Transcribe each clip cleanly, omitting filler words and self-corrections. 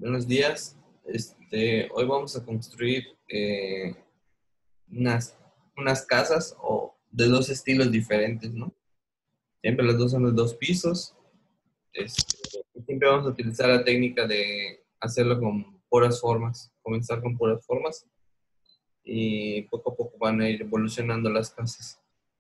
Buenos días. Hoy vamos a construir unas, unas casas o de dos estilos diferentes, ¿no? Siempre las dos son de dos pisos. Siempre vamos a utilizar la técnica de hacerlo con puras formas, comenzar con puras formas y poco a poco van a ir evolucionando las casas.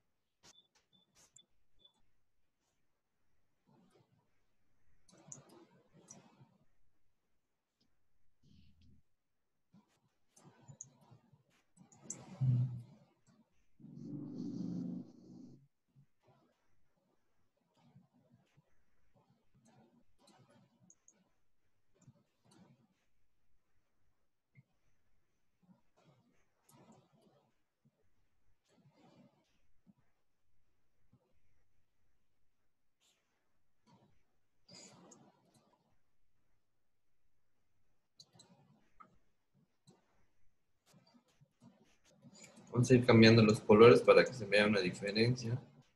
Vamos a ir cambiando los colores para que se vea una diferencia.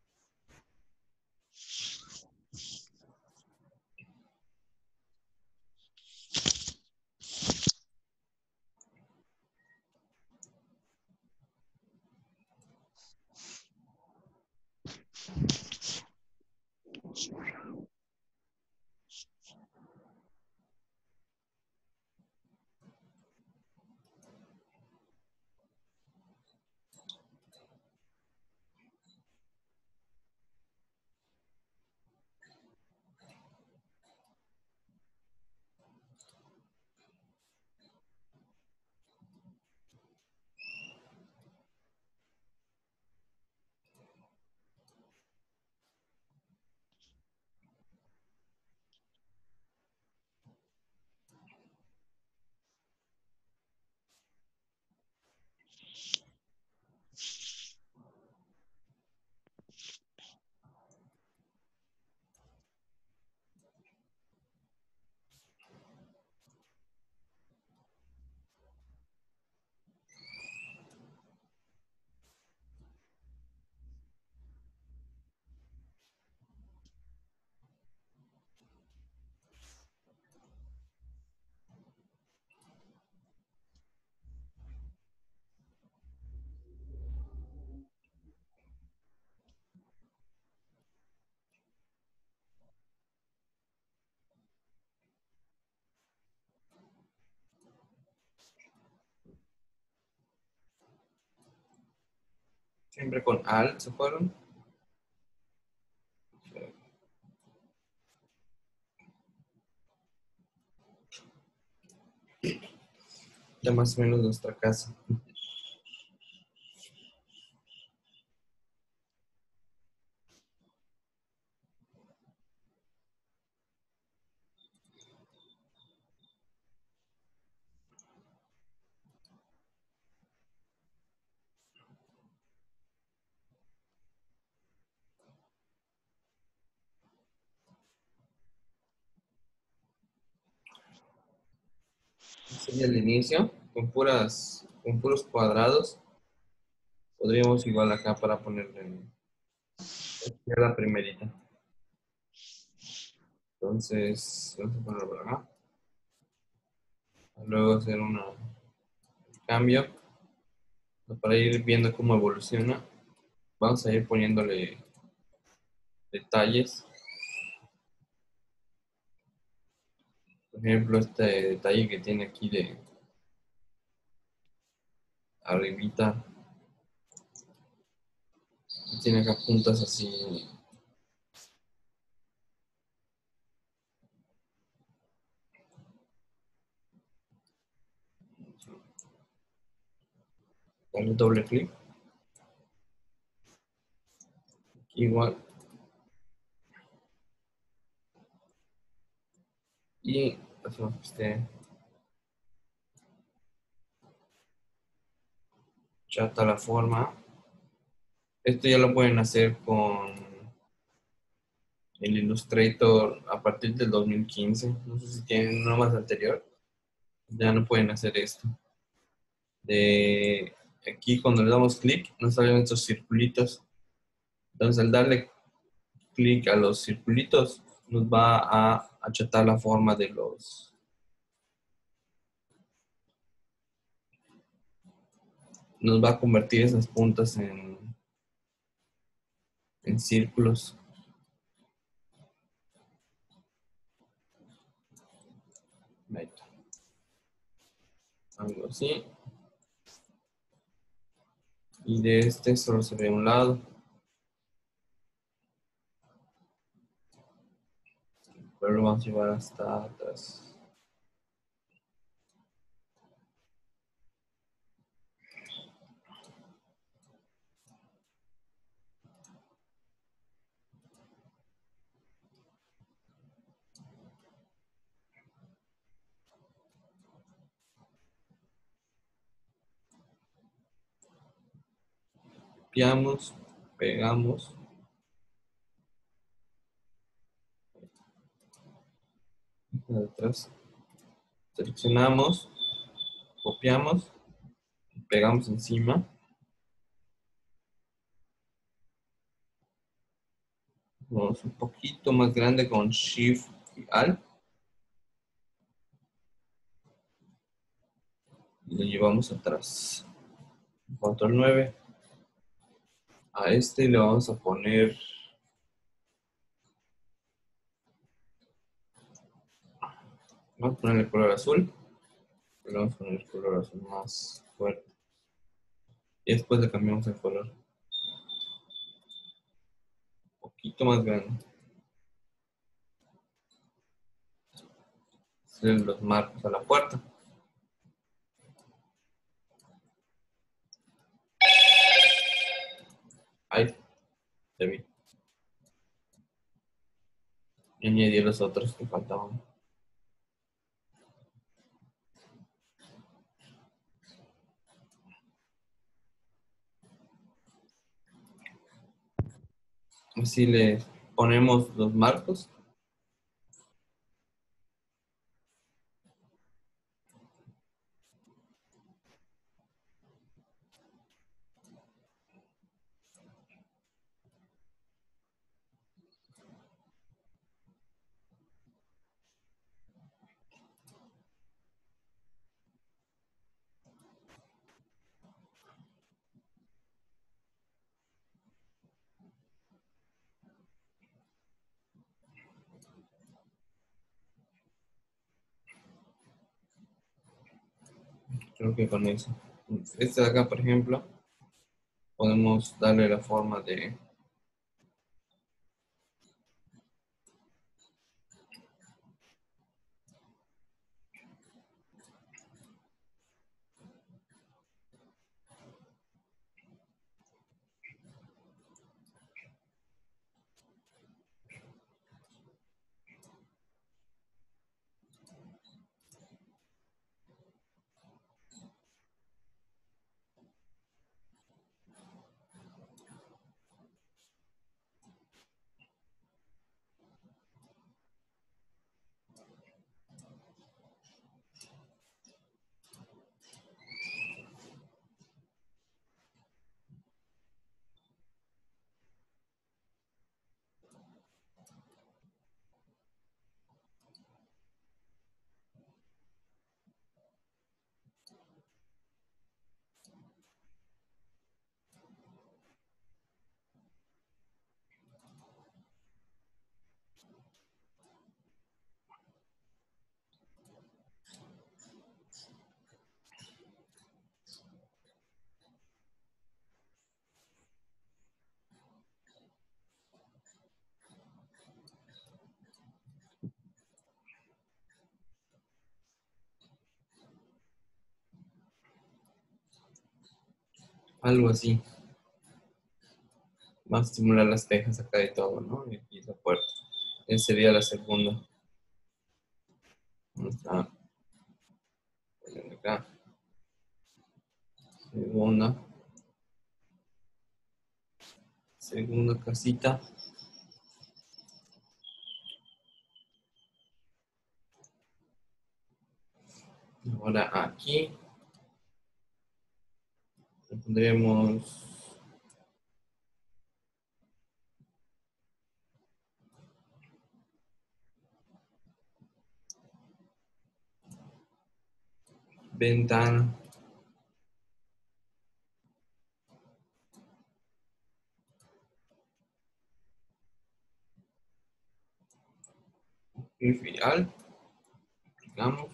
Siempre con Alt se fueron. Ya más o menos nuestra casa. Sería el inicio, con puros cuadrados. Podríamos igual acá para ponerle la primerita. Entonces, vamos a ponerlo por acá. Luego hacer un cambio para ir viendo cómo evoluciona. Vamos a ir poniéndole detalles. Por ejemplo, este detalle que tiene aquí de arribita. Tiene acá puntas así. Darle doble clic. Igual. Y hacemos ya está la forma. Esto ya lo pueden hacer con el Illustrator a partir del 2015. No sé si tienen uno más anterior. Ya no pueden hacer esto. De aquí cuando le damos clic nos salen estos circulitos. Entonces al darle clic a los circulitos nos va a achatar la forma de los nos va a convertir esas puntas en círculos. Ahí está. Algo así. Y de este solo se ve un lado. Pero lo vamos a llevar hasta atrás. Copiamos, pegamos. Atrás. Seleccionamos, copiamos, pegamos encima. Vamos un poquito más grande con Shift y Alt. Y lo llevamos atrás. Control 9. A este le vamos a poner. Vamos a ponerle el color azul. Le vamos a poner el color azul más fuerte. Y después le cambiamos el color. Un poquito más grande. Hacer los marcos a la puerta. Ahí, ya vi. Y añadí los otros que faltaban. Así le ponemos los marcos. Creo que con eso. Este de acá, por ejemplo, podemos darle la forma de. Algo así. Va a estimular las tejas acá y todo, ¿no? Y la puerta. Esa sería la segunda. Acá. Acá. Segunda. Segunda casita. Ahora aquí le pondremos ventana. Shift y Alt, clicamos.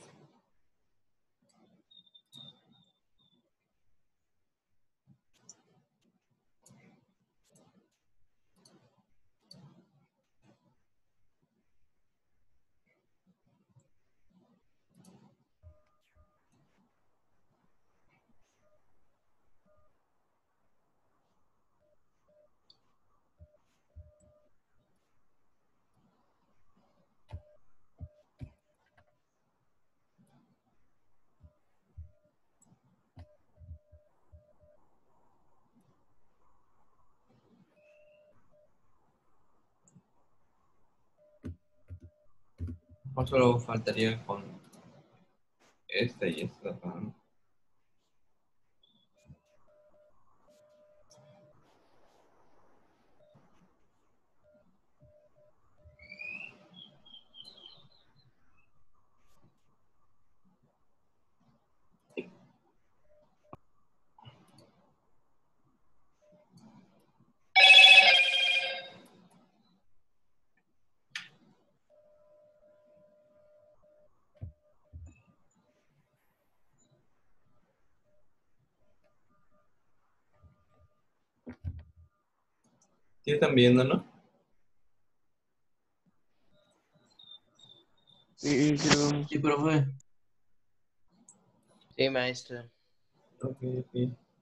Solo faltaría con esta y esta. ¿Sí están viendo, no? Sí, sí, lo vemos. Sí, profe. Sí, maestro. Ok, ok.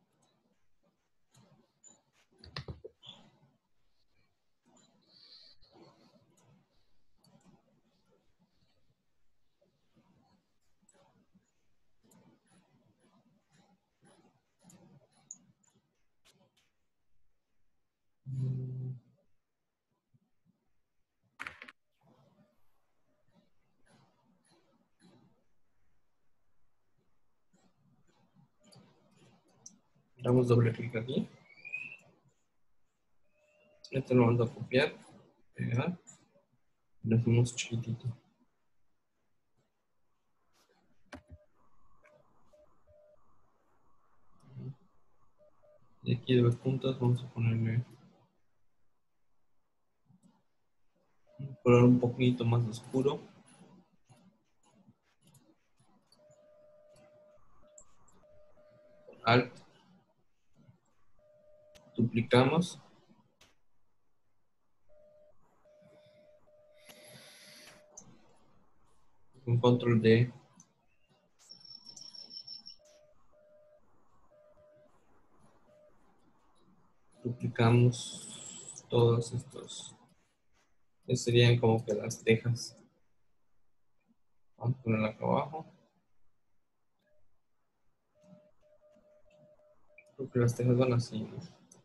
Damos doble clic aquí. Este lo vamos a copiar, pegar, y lo hacemos chiquitito. Y aquí de los puntos vamos a ponerle un color un poquito más oscuro. Alt, duplicamos, con control D, duplicamos todos estos. Estos serían como que las tejas. Vamos a ponerla acá abajo. Porque las tejas van así, ¿no?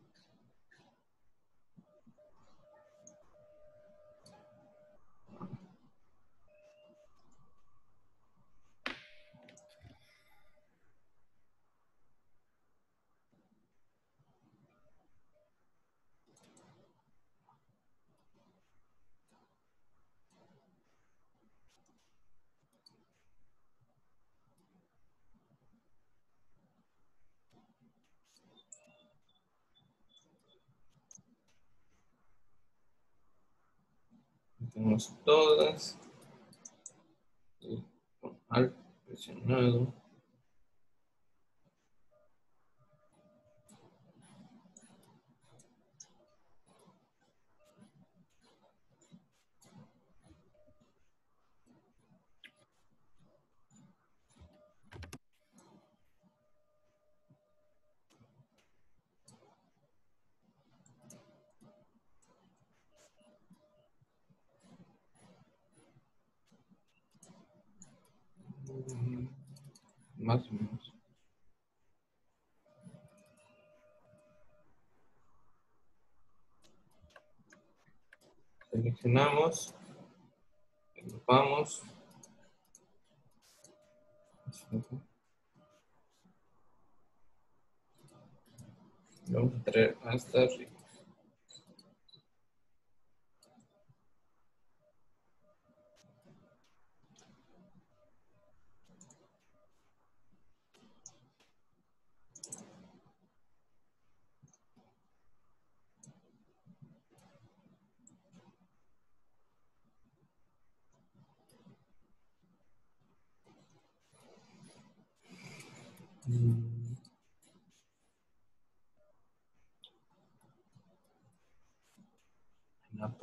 Tenemos todas. Y con Alt presionado. Más o menos. Seleccionamos, agrupamos. Lo vamos a traer hasta arriba.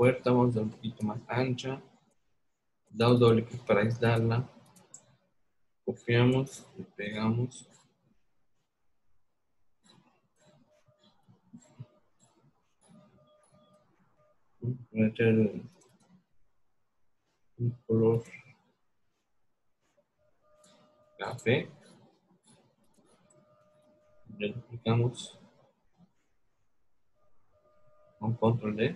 puerta, vamos a dar un poquito más ancha. Damos doble clic para aislarla. Copiamos y pegamos. Meter un color café. Le duplicamos con control D.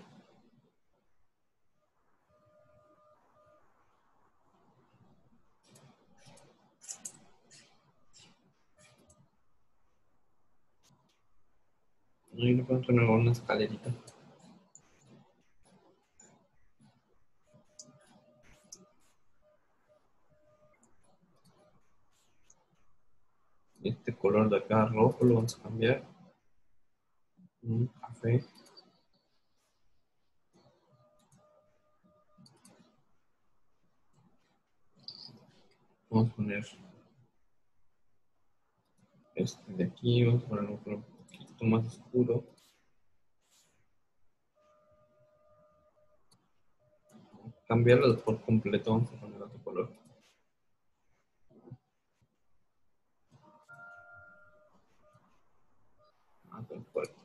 Y le ponemos de nuevo una escalerita. Este color de acá rojo lo vamos a cambiar. Un café. Vamos a poner este de aquí. Vamos a ponerlo un poquito más oscuro. Cambiarlo por completo. Vamos a poner otro color. Perfecto.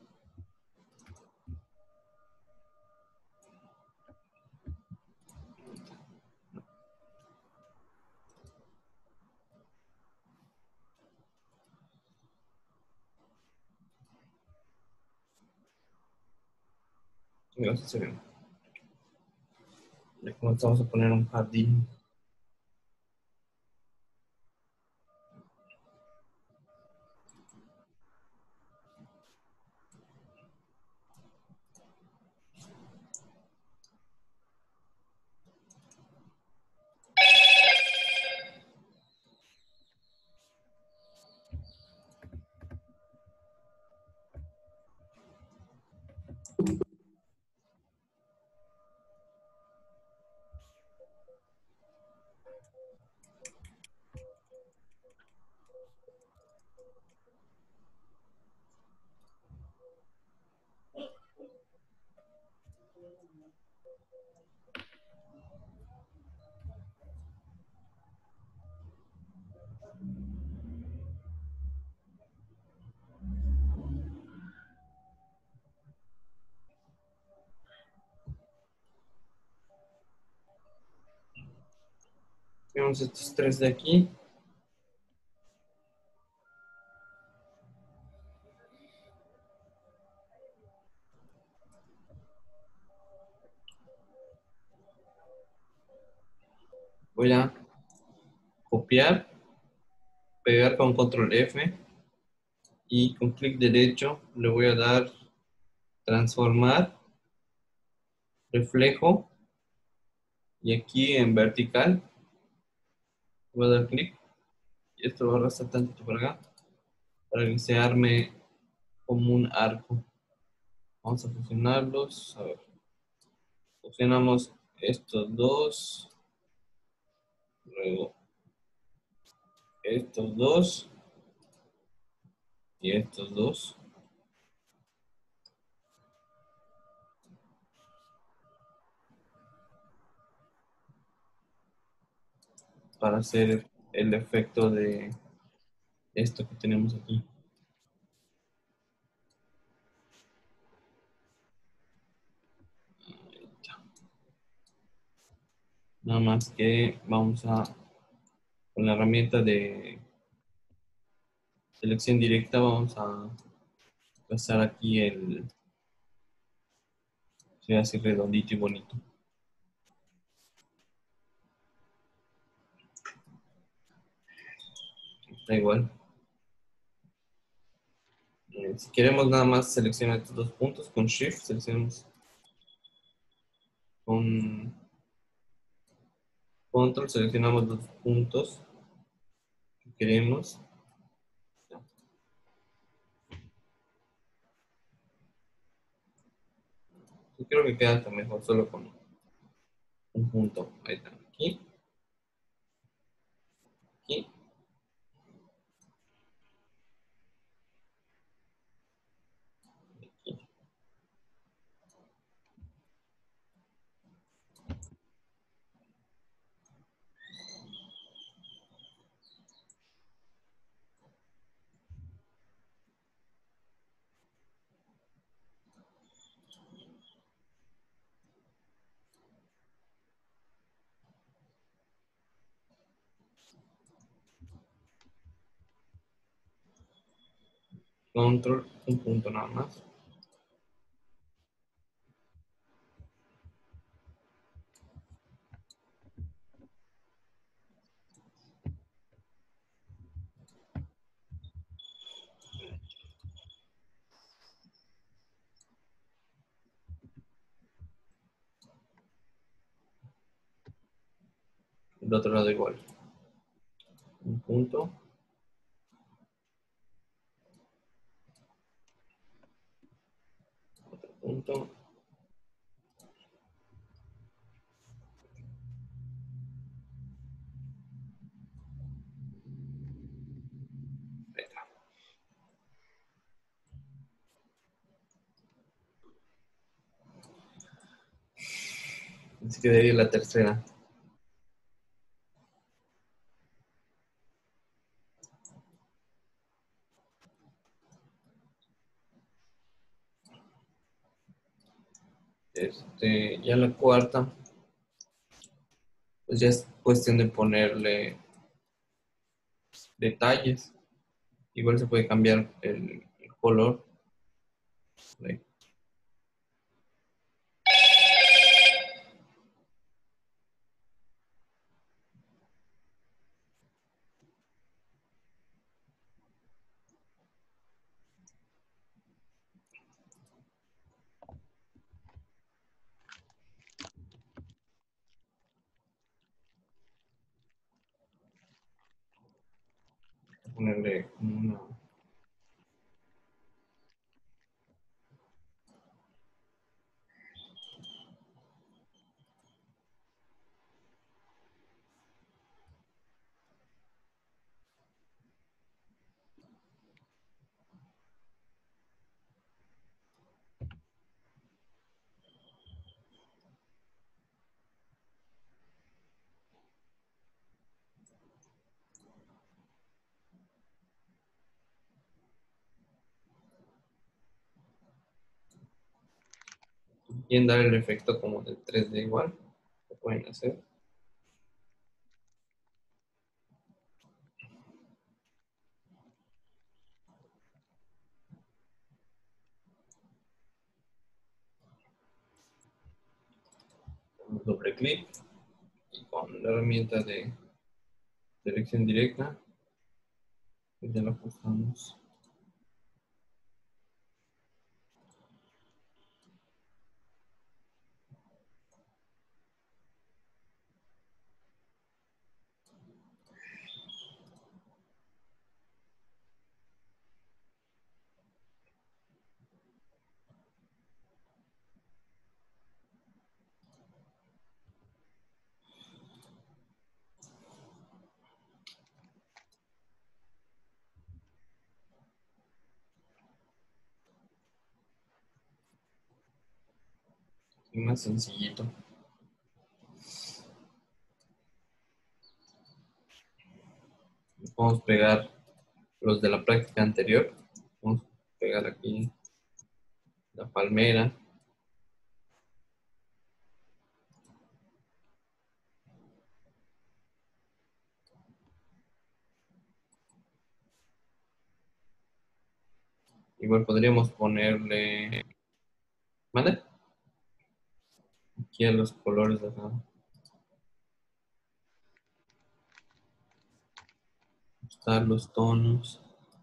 Así se ve. Ya comenzamos a poner un jardín. Tenemos estos tres de aquí. Voy a copiar, pegar con control F y con clic derecho le voy a dar transformar, reflejo y aquí en vertical voy a dar clic y esto lo arrastra tanto para acá para que se arme como un arco. Vamos a fusionarlos. A ver, fusionamos estos dos, luego estos dos y estos dos. Para hacer el efecto de esto que tenemos aquí. Nada más que vamos a, con la herramienta de selección directa, vamos a pasar aquí el, se ve así redondito y bonito. Da igual. Si queremos nada más seleccionar estos dos puntos con Shift, seleccionamos con Control, seleccionamos los puntos que queremos. Yo creo que queda hasta mejor solo con un punto. Ahí está. Aquí, aquí. Aquí. control, un punto nada más. El otro lado igual. Un punto, otro punto. Ahí está. Así que de ahí la tercera. Ya la cuarta, pues ya es cuestión de ponerle detalles. Igual se puede cambiar el color. Ahí. Ponerle una, y dar el efecto como del 3D igual. Lo pueden hacer. Doble clic y con la herramienta de selección directa, pues ya lo ajustamos. Y más sencillito. Vamos a pegar los de la práctica anterior. Vamos a pegar aquí la palmera. Igual podríamos ponerle, ¿vale? Aquí a los colores de acá. Ajustar los tonos.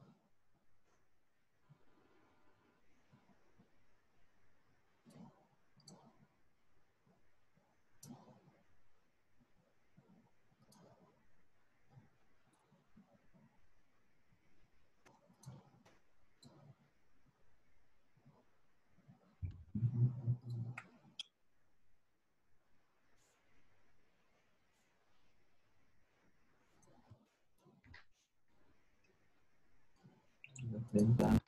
La frente.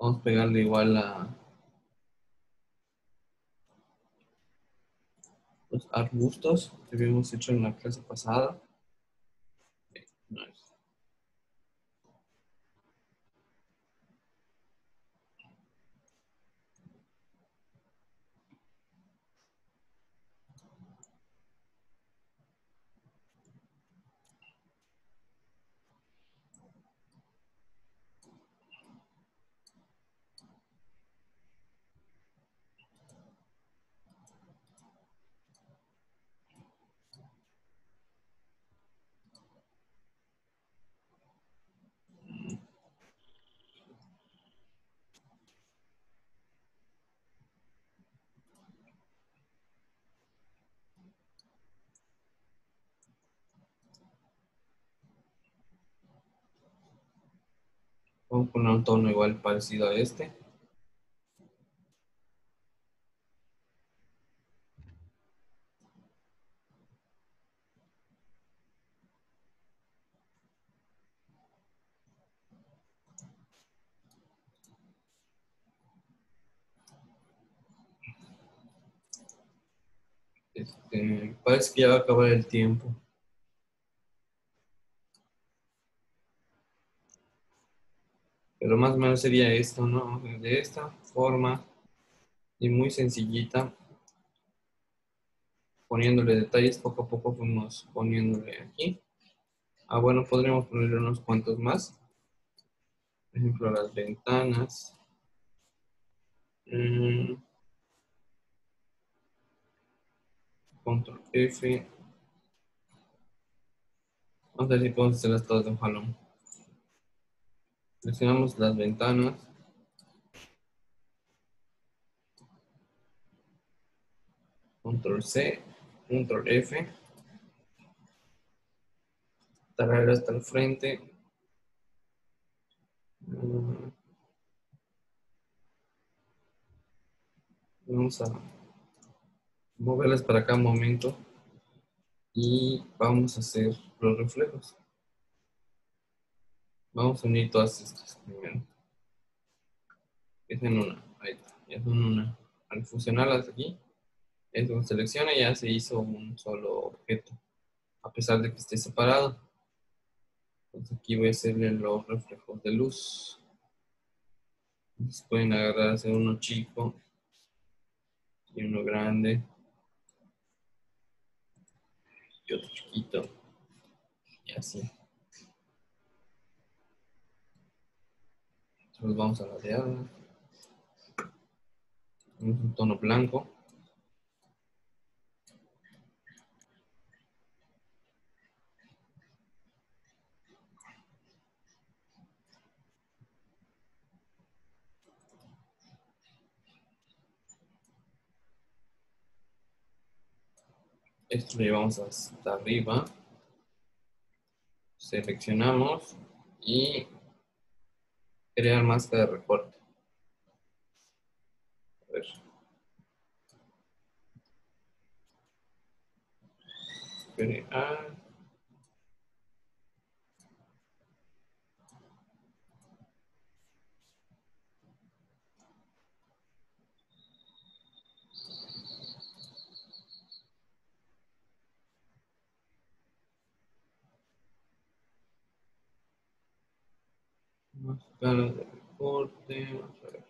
Vamos a pegarle igual a los arbustos que habíamos hecho en la clase pasada. Nice. Vamos a poner un tono igual parecido a este. Parece que ya va a acabar el tiempo. Pero más o menos sería esto, ¿no? De esta forma y muy sencillita, poniéndole detalles, poco a poco fuimos poniéndole aquí. Ah, bueno, podríamos ponerle unos cuantos más. Por ejemplo, las ventanas. Control F. Vamos a ver si podemos hacerlas todas de un jalón. Seleccionamos las ventanas. Control C. Control F. Traer hasta el frente. Vamos a moverlas para acá un momento. Y vamos a hacer los reflejos. Vamos a unir todas estas primero. Es en una. Ahí está. Ya son una. Al fusionarlas aquí, eso selecciona y ya se hizo un solo objeto. A pesar de que esté separado. Entonces aquí voy a hacerle los reflejos de luz. Entonces pueden agarrar, hacer uno chico y uno grande y otro chiquito y así. Entonces vamos a ladear. Un tono blanco. Esto lo llevamos hasta arriba. Seleccionamos y crear máscara de recorte. A ver. Crear. Máscara de recorte. Vamos a ver.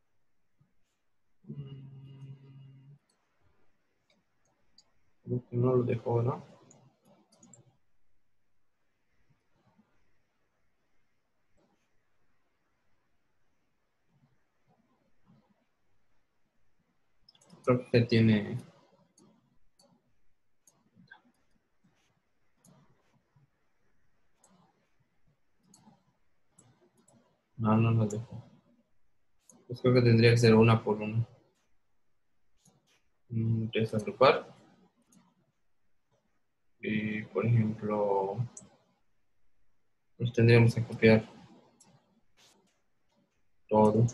Como que no lo dejo, ¿no? Creo que tiene. No, no lo dejo. Pues creo que tendría que ser una por una. Desagrupar. Y por ejemplo, pues tendríamos que copiar todo.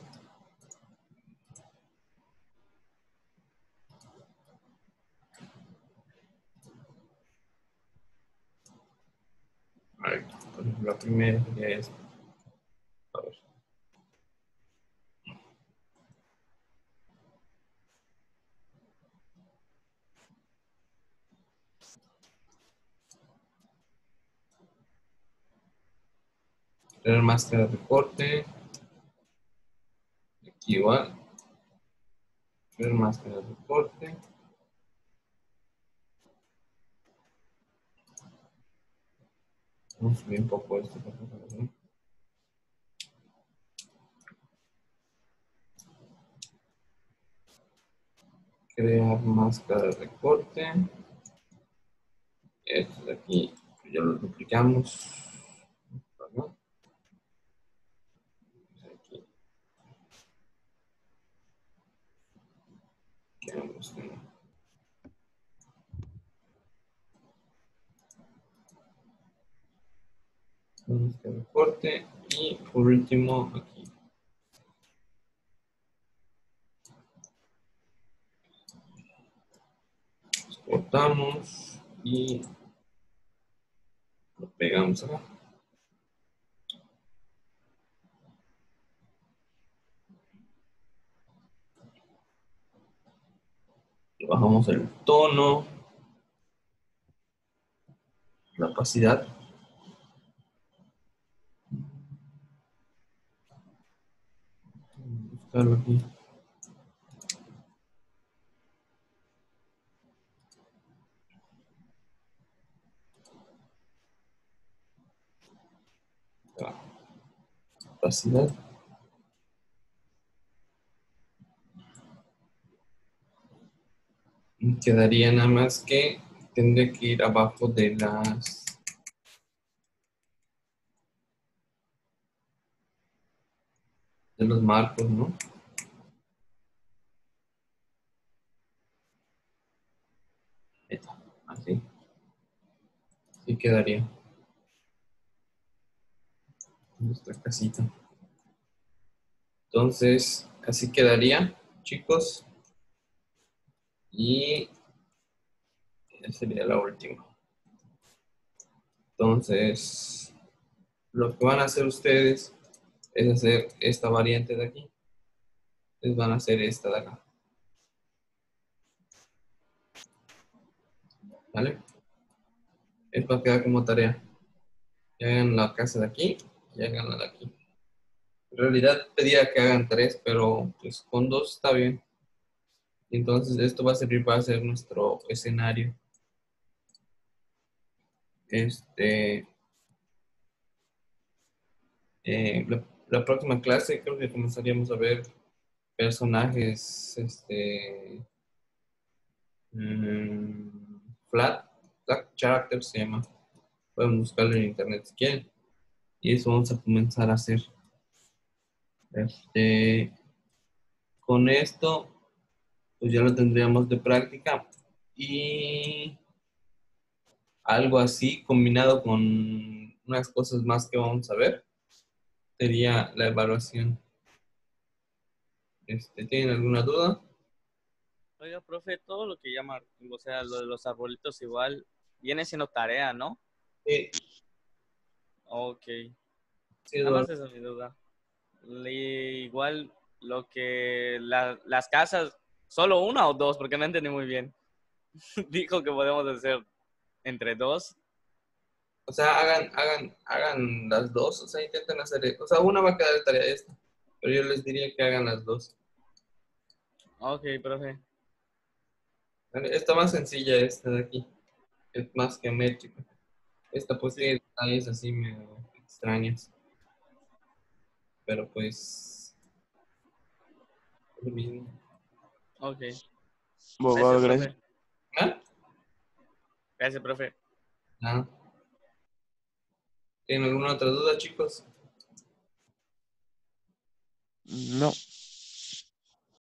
Ahí, por ejemplo, la primera sería esta. A ver. Crear máscara de recorte. Aquí igual. Crear máscara de recorte. Vamos a subir un poco esto. Crear máscara de recorte. Esto de aquí, ya lo duplicamos. ¿No? Aquí, queremos que recorte. Y por último, aquí. Cortamos y lo pegamos acá. Le bajamos el tono, la opacidad. Buscarlo aquí. Opacidad. Quedaría nada más que tendré que ir abajo de los marcos, ¿no? Ahí está, así. Así quedaría nuestra casita. Entonces, así quedaría, chicos. Y esa sería la última. Entonces, lo que van a hacer ustedes es hacer esta variante de aquí. Ustedes van a hacer esta de acá. ¿Vale? Esto va a quedar como tarea. Que hagan la casa de aquí y hagan la de aquí. En realidad pedía que hagan 3, pero pues con 2 está bien. Entonces esto va a servir para hacer nuestro escenario. La próxima clase creo que comenzaríamos a ver personajes, mm, flat, flat characters se llama. Pueden buscarlo en internet si quieren. Y eso vamos a comenzar a hacer. Este, con esto, pues ya lo tendríamos de práctica. Y algo así combinado con unas cosas más que vamos a ver, sería la evaluación. ¿Tienen alguna duda? Oiga, profe, todo lo que llama, o sea, lo de los arbolitos igual, viene siendo tarea, ¿no? Sí, Ok. sí, Nada Eduardo. más esa es mi duda. Igual lo que las casas, solo una o dos, porque no entendí muy bien. Dijo que podemos hacer entre dos. O sea, hagan las dos, o sea, intenten hacer, o sea, una va a quedar de tarea esta, pero yo les diría que hagan las dos. Ok, profe. Vale, esta más sencilla, esta de aquí, es más geométrica. Esta pues Sí. tiene detalles así medio extraños, pero pues es lo mismo. Ok. Abogado, Gracias, gracias. profe. ¿Ah? Gracias, profe. Ah, ¿tienen alguna otra duda, chicos? No.